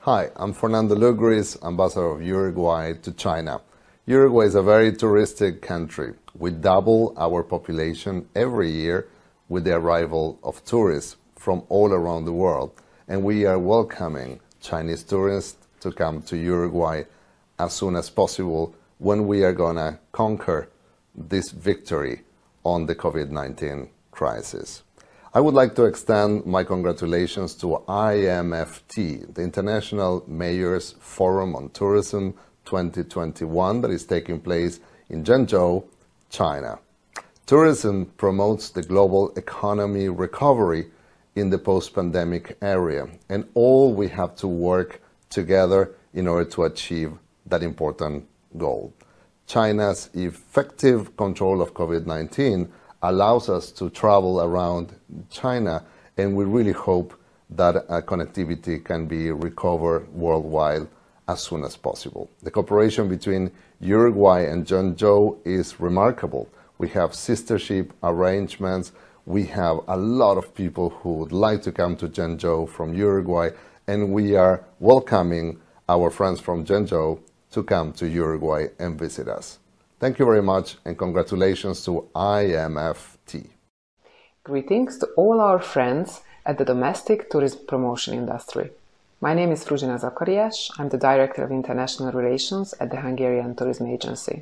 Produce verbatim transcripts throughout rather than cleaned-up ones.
Hi, I'm Fernando Lugris, Ambassador of Uruguay to China. Uruguay is a very touristic country. We double our population every year with the arrival of tourists from all around the world, and we are welcoming Chinese tourists to come to Uruguay as soon as possible when we are going to conquer this victory on the COVID nineteen crisis. I would like to extend my congratulations to I M F T, the International Mayors Forum on Tourism twenty twenty-one, that is taking place in Zhengzhou, China. Tourism promotes the global economy recovery in the post-pandemic area, and all we have to work together in order to achieve that important goal. China's effective control of COVID nineteen allows us to travel around China, and we really hope that uh, connectivity can be recovered worldwide as soon as possible. The cooperation between Uruguay and Zhengzhou is remarkable. We have sistership arrangements. We have a lot of people who would like to come to Zhengzhou from Uruguay, and we are welcoming our friends from Zhengzhou to come to Uruguay and visit us. Thank you very much, and congratulations to I M F T. Greetings to all our friends at the domestic tourism promotion industry. My name is Fruzsina Zakarias. I'm the Director of International Relations at the Hungarian Tourism Agency.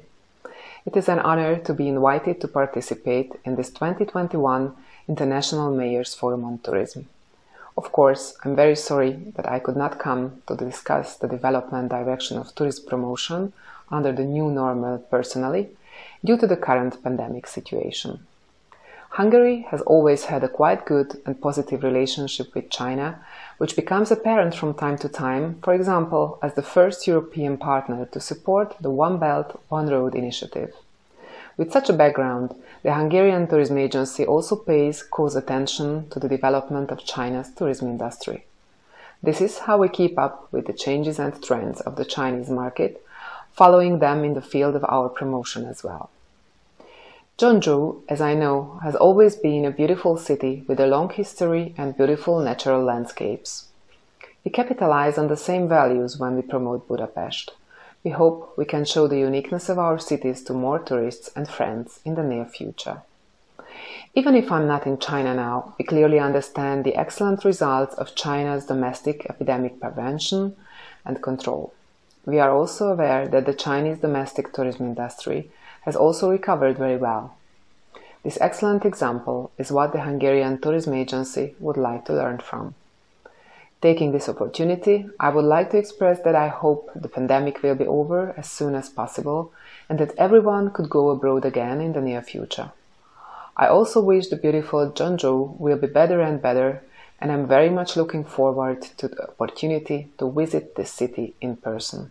It is an honor to be invited to participate in this twenty twenty-one International Mayors Forum on Tourism. Of course, I'm very sorry that I could not come to discuss the development direction of tourism promotion under the new normal personally, due to the current pandemic situation. Hungary has always had a quite good and positive relationship with China, which becomes apparent from time to time, for example, as the first European partner to support the One Belt, One Road initiative. With such a background, the Hungarian Tourism Agency also pays close attention to the development of China's tourism industry. This is how we keep up with the changes and trends of the Chinese market, following them in the field of our promotion as well. Zhengzhou, as I know, has always been a beautiful city with a long history and beautiful natural landscapes. We capitalize on the same values when we promote Budapest. We hope we can show the uniqueness of our cities to more tourists and friends in the near future. Even if I'm not in China now, we clearly understand the excellent results of China's domestic epidemic prevention and control. We are also aware that the Chinese domestic tourism industry has also recovered very well. This excellent example is what the Hungarian Tourism Agency would like to learn from. Taking this opportunity, I would like to express that I hope the pandemic will be over as soon as possible and that everyone could go abroad again in the near future. I also wish the beautiful Zhengzhou will be better and better, and I'm very much looking forward to the opportunity to visit this city in person.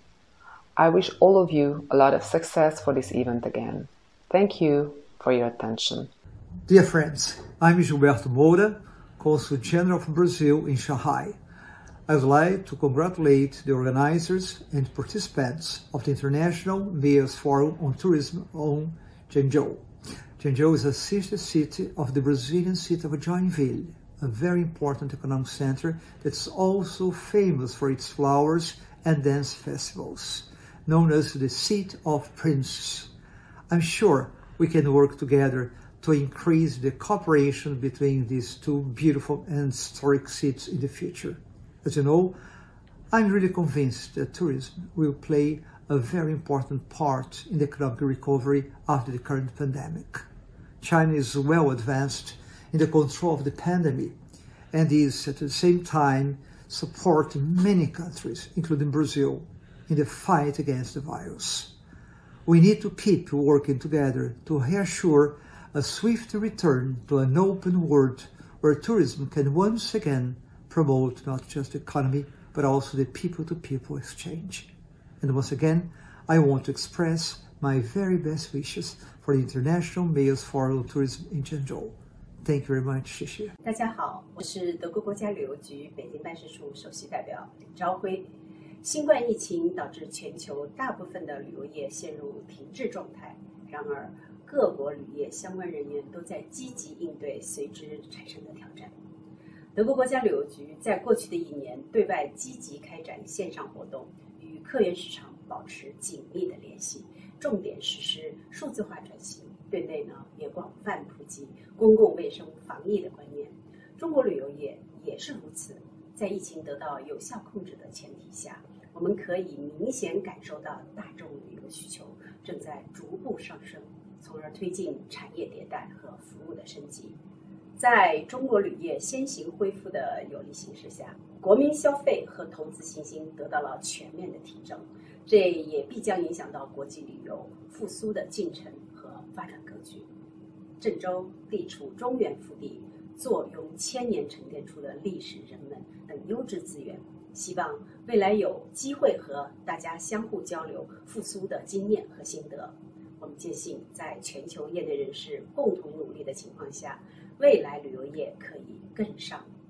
I wish all of you a lot of success for this event again. Thank you for your attention. Dear friends, I'm Gilberto Moura, Consul General of Brazil in Shanghai. I would like to congratulate the organizers and participants of the International Mayors Forum on Tourism on Zhengzhou. Zhengzhou is a sister city of the Brazilian city of Joinville, a very important economic center that's also famous for its flowers and dance festivals, known as the City of Princes. I'm sure we can work together to increase the cooperation between these two beautiful and historic cities in the future. As you know, I'm really convinced that tourism will play a very important part in the economic recovery after the current pandemic. China is well advanced in the control of the pandemic and is at the same time supporting many countries, including Brazil, in the fight against the virus. We need to keep working together to reassure a swift return to an open world where tourism can once again promote not just the economy, but also the people-to-people exchange. And once again, I want to express my very best wishes for the International Mayors Forum on Tourism in Zhengzhou. Thank you very much, 谢谢。 大家好，我是德国国家旅游局北京办事处首席代表李朝晖。新冠疫情导致全球大部分的旅游业陷入停滞状态，然而各国旅业相关人员都在积极应对随之产生的挑战。 德国国家旅游局在过去的一年对外积极开展线上活动，与客源市场保持紧密的联系，重点实施数字化转型，对内呢也广泛普及公共卫生防疫的观念。中国旅游业也是如此，在疫情得到有效控制的前提下，我们可以明显感受到大众旅游需求正在逐步上升，从而推进产业迭代和服务的升级。在中国旅业先行恢复的有利形势下，国民消费和投资信心得到了全面的提升，这也必将影响到国际旅游复苏的进程和发展格局。郑州地处中原腹地，坐拥千年沉淀出的历史、人文等优质资源，希望未来有机会和大家相互交流复苏的经验和心得。我们坚信，在全球业内人士共同努力的情况下，未来旅游业可以更上